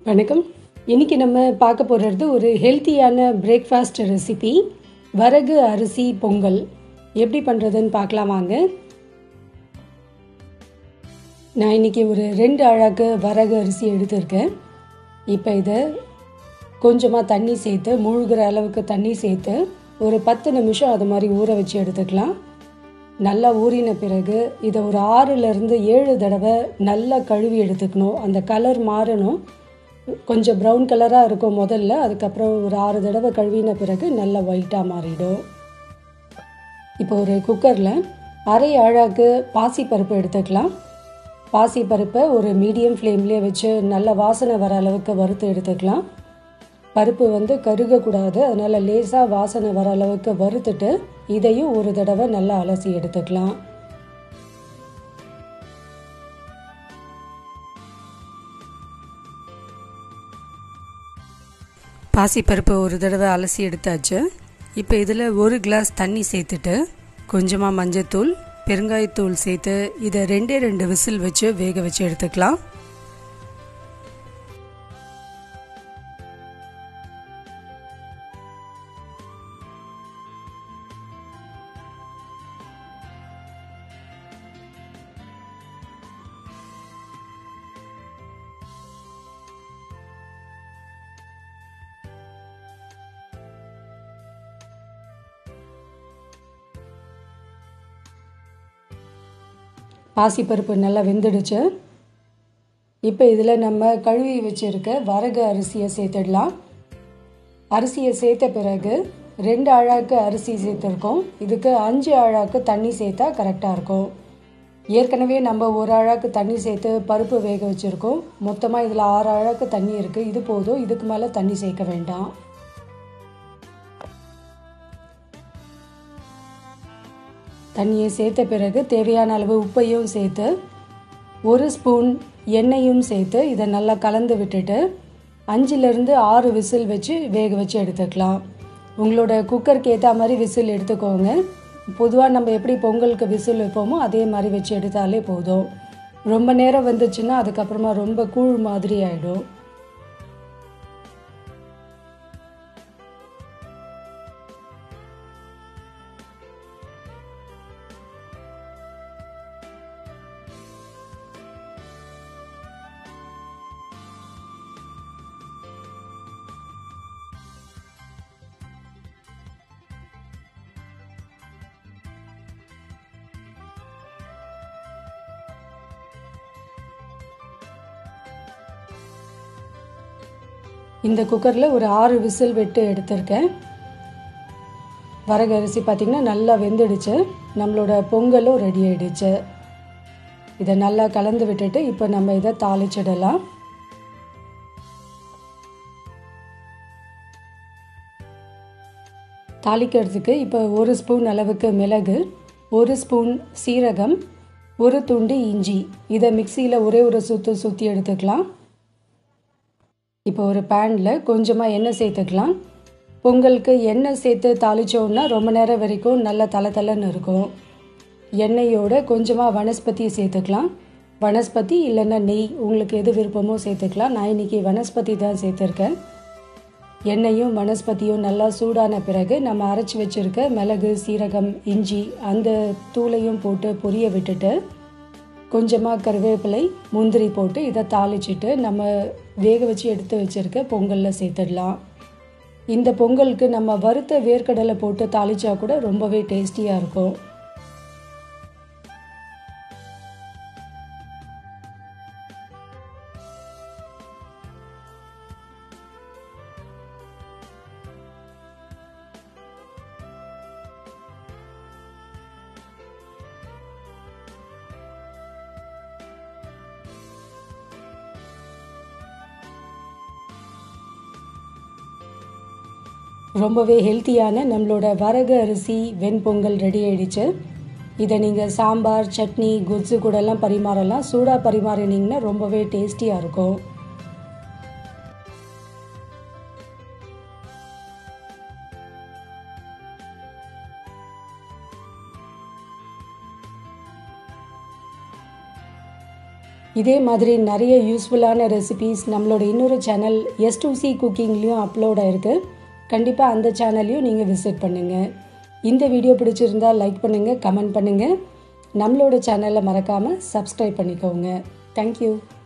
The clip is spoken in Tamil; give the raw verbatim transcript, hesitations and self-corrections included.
வணக்கம். இன்றைக்கி நம்ம பார்க்க போகிறது ஒரு ஹெல்த்தியான பிரேக்ஃபாஸ்ட் ரெசிபி, வரகு அரிசி பொங்கல். எப்படி பண்ணுறதுன்னு பார்க்கலாம் வாங்க. நான் இன்றைக்கி ஒரு ரெண்டு அழகு வரகு அரிசி எடுத்திருக்கேன். இப்போ இதை கொஞ்சமாக தண்ணி சேர்த்து, மூழ்கிற அளவுக்கு தண்ணி சேர்த்து ஒரு பத்து நிமிஷம் அது மாதிரி ஊற வச்சு எடுத்துக்கலாம். நல்லா ஊறின பிறகு இதை ஒரு ஆறுலேருந்து ஏழு தடவை நல்லா கழுவி எடுத்துக்கணும். அந்த கலர் மாறணும், கொஞ்சம் ப்ரௌன் கலராக இருக்கும் முதல்ல, அதுக்கப்புறம் ஒரு ஆறு தடவை கழுவின பிறகு நல்லா ஒயிட்டாக மாறிடும். இப்போ ஒரு குக்கரில் அரை அழகு பாசிப்பருப்பு எடுத்துக்கலாம். பாசிப்பருப்பை ஒரு மீடியம் ஃப்ளேம்லேயே வச்சு நல்ல வாசனை வர அளவுக்கு வறுத்து எடுத்துக்கலாம். பருப்பு வந்து கருகக்கூடாது, அதனால் லேசாக வாசனை வர அளவுக்கு வறுத்துட்டு இதையும் ஒரு தடவை நல்லா அலசி எடுத்துக்கலாம். பாசிப்பருப்பு ஒரு தடவை அலசி எடுத்தாச்சு. இப்போ இதில் ஒரு கிளாஸ் தண்ணி சேர்த்துட்டு கொஞ்சமாக மஞ்சத்தூள், பெருங்காயத்தூள் சேர்த்து இதை ரெண்டே ரெண்டு விசில் வச்சு வேக வச்சு எடுத்துக்கலாம். பாசிப்பருப்பு நல்லா வெந்துடுச்சு. இப்போ இதில் நம்ம கழுவி வச்சுருக்க வரகு அரிசியை சேர்த்துடலாம். அரிசியை சேர்த்த பிறகு ரெண்டு அழாக்கு அரிசி சேர்த்துருக்கோம். இதுக்கு அஞ்சு அழாக்கு தண்ணி சேர்த்தா கரெக்டாக இருக்கும். ஏற்கனவே நம்ம ஒரு அழாக்கு தண்ணி சேர்த்து பருப்பு வேக வச்சுருக்கோம். மொத்தமாக இதில் ஆறு அழாக்கு தண்ணி இருக்குது. இது போதும், இதுக்கு மேலே தண்ணி சேர்க்க வேண்டாம். தண்ணியை சேர்த்த பிறகு தேவையான அளவு உப்பையும் சேர்த்து ஒரு ஸ்பூன் எண்ணெயும் சேர்த்து இதை நல்லா கலந்து விட்டுட்டு அஞ்சுலேருந்து ஆறு விசில் வச்சு வேக வச்சு எடுத்துக்கலாம். உங்களோட குக்கருக்கு ஏற்ற மாதிரி விசில் எடுத்துக்கோங்க. பொதுவாக நம்ம எப்படி பொங்கலுக்கு விசில் வைப்போமோ அதே மாதிரி வச்சு எடுத்தாலே போதும். ரொம்ப நேரம் வந்துச்சுன்னா அதுக்கப்புறமா ரொம்ப கூழ் மாதிரி ஆகிடும். இந்த குக்கரில் ஒரு ஆறு விசில் விட்டு எடுத்திருக்கேன். வரகு அரிசி பார்த்திங்கன்னா நல்லா வெந்துடுச்சு. நம்மளோட பொங்கலும் ரெடி ஆகிடுச்சு. இதை நல்லா கலந்து விட்டுட்டு இப்போ நம்ம இதை தாளிச்சிடலாம். தாளிக்கிறதுக்கு இப்போ ஒரு ஸ்பூன் அளவுக்கு மிளகு, ஒரு ஸ்பூன் சீரகம், ஒரு துண்டு இஞ்சி, இதை மிக்சியில் ஒரே ஒரு சுற்று சுற்றி எடுத்துக்கலாம். இப்போ ஒரு பேனில் கொஞ்சமாக எண்ணெய் சேர்த்துக்கலாம். பொங்கலுக்கு எண்ணெய் சேர்த்து தாளித்தோன்னா ரொம்ப நேரம் வரைக்கும் நல்லா தலை தலைன்னு இருக்கும். எண்ணெயோட கொஞ்சமாக வனஸ்பதி சேர்த்துக்கலாம். வனஸ்பதி இல்லைன்னா நெய், உங்களுக்கு எது விருப்பமோ சேர்த்துக்கலாம். நான் இன்றைக்கி வனஸ்பதி தான் சேர்த்துருக்கேன். எண்ணெயும் வனஸ்பதியும் நல்லா சூடான பிறகு நம்ம அரைச்சி வச்சுருக்க மிளகு, சீரகம், இஞ்சி அந்த தூளையும் போட்டு பொரிய விட்டுட்டு கொஞ்சமாக கருவேப்பிலை, முந்திரி போட்டு இதை தாளிச்சிட்டு நம்ம வேக வச்சு எடுத்து வச்சுருக்க பொங்கலில் சேர்த்துடலாம். இந்த பொங்கலுக்கு நம்ம வறுத்த வேர்க்கடலை போட்டு தாளித்தா கூட ரொம்பவே டேஸ்டியாக இருக்கும். ரொம்பவே ஹெல்த்தியான நம்மளோட வரகு அரிசி வெண்பொங்கல் ரெடி ஆகிடுச்சு. இதை நீங்கள் சாம்பார், சட்னி, குஜ்ஜு கூடலாம் பரிமாறலாம். சூடாக பரிமாறினீங்கன்னா ரொம்பவே டேஸ்டியாக இருக்கும். இதே மாதிரி நிறைய யூஸ்ஃபுல்லான ரெசிபீஸ் நம்மளோட இன்னொரு சேனல் எஸ் டூ சி குக்கிங்லேயும் அப்லோட் ஆகிருக்கு. கண்டிப்பாக அந்த சேனல்லையும் நீங்கள் விசிட் பண்ணுங்கள். இந்த வீடியோ பிடிச்சிருந்தால் லைக் பண்ணுங்கள், கமெண்ட் பண்ணுங்கள். நம்மளோட சேனலை மறக்காமல் சப்ஸ்கிரைப் பண்ணிக்கோங்க. தேங்க்யூ.